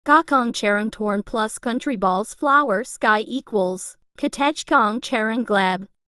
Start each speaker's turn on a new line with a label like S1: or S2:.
S1: Gakong Charang Torn plus Countryball's flower sky equals Katechkong Charang Glab.